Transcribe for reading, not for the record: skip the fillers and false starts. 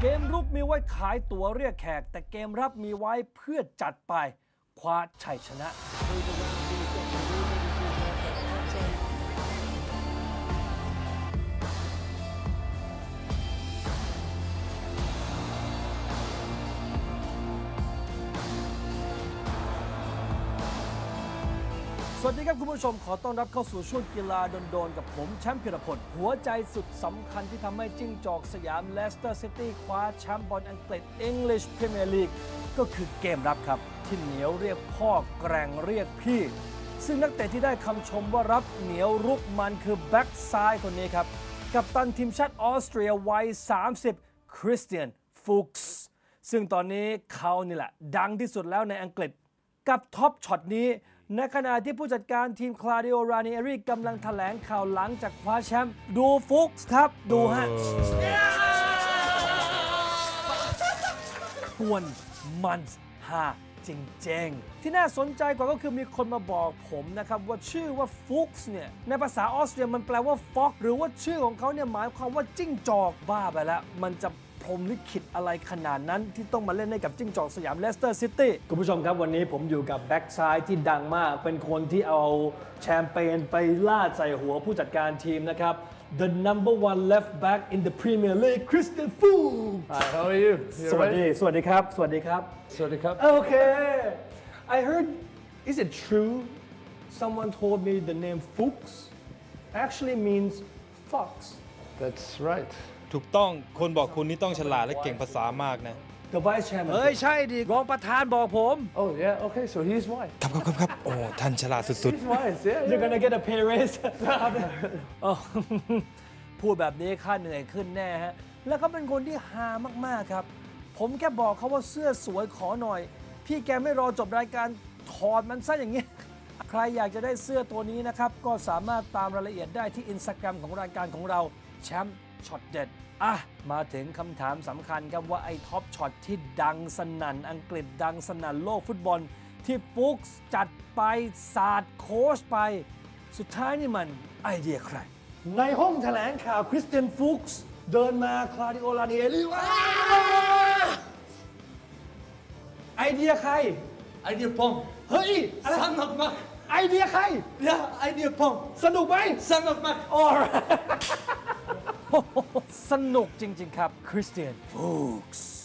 เกมรุกมีไว้ขายตั๋วเรียกแขกแต่เกมรับมีไว้เพื่อจัดไปคว้าชัยชนะสวัสดีครับคุณผู้ชมขอต้อนรับเข้าสู่ช่วงกีฬาโดนๆกับผมแชมป์พิรพลหัวใจสุดสำคัญที่ทำให้จิ้งจอกสยามเลสเตอร์ซิตี้คว้าแชมป์บอลอังกฤษ English Premier League ก็คือเกมรับครับที่เหนียวเรียกพ่อแกร่งเรียกพี่ซึ่งนักเตะที่ได้คำชมว่ารับเหนียวรุกมันคือแบ็กซ้ายคนนี้ครับกัปตันทีมชาติออสเตรียวัย30คริสเตียนฟุกส์ซึ่งตอนนี้เขานี่แหละดังที่สุดแล้วในอังกฤษกับท็อปช็อตนี้ในขณะที่ผู้จัดการทีมคลาดิโอ รานิเอรีกำลังแถลงข่าวหลังจากคว้าแชมป์ดูฟุกส์ครับดูฮะป่วนมันฮาจริงๆที่น่าสนใจกว่าก็คือมีคนมาบอกผมนะครับว่าชื่อว่าฟุกส์เนี่ยในภาษาออสเตรียมันแปลว่าฟ็อกหรือว่าชื่อของเขาเนี่ยหมายความว่าจิ้งจอกบ้าไปแล้วมันจะพรหมลิขิตอะไรขนาดนั้นที่ต้องมาเล่นให้กับจิ้งจอกสยามเลสเตอร์ซิตี้คุณผู้ชมครับวันนี้ผมอยู่กับแบ็กซ้ายที่ดังมากเป็นคนที่เอาแชมเปญไปลาดใส่หัวผู้จัดการทีมนะครับ The number one left back in the Premier League Christian Fuchs Hi, how are you? สวัสดีครับสวัสดีครับ Okay I heard is it true someone told me the name Fuchs actually means fox That's right. ถูกต้องคนบอกคุณนี่ต้องฉลาดและเก่งภาษามากนะ The Vice Chairman ใช่ดิรองประธานบอกผม Oh yeah, okay, so he's white. ครับโอ้ท่านฉลาดสุด He's white, yeah. You're gonna get a pay raise พูดแบบนี้ค่าเหนื่อยขึ้นแน่ฮะแล้วเขาเป็นคนที่ฮามากๆครับผมแค่บอกเขาว่าเสื้อสวยขอหน่อยพี่แกไม่รอจบรายการถอดมันซะอย่างนี้ใครอยากจะได้เสื้อตัวนี้นะครับก็สามารถตามรายละเอียดได้ที่ Instagram ของรายการของเราแชมป์ช็อตเด็ดมาถึงคำถามสำคัญครับว่าไอ้ท็อปช็อตที่ดังสนั่นอังกฤษดังสนั่นโลกฟุตบอลที่ฟุกส์จัดไปศาสตร์โค้ชไปสุดท้ายนี่มันไอเดียใครในห้องแถลงข่าวคริสเตียนฟุกส์เดินมาคลาดิโอ รานิเอรีไอเดียใคร Idea Pong เฮ้ยสนุกมากไอเดียใคร Idea Pong สนุกไหมสนุกมากสนุกจริงๆครับคริสเตียนฟุกส์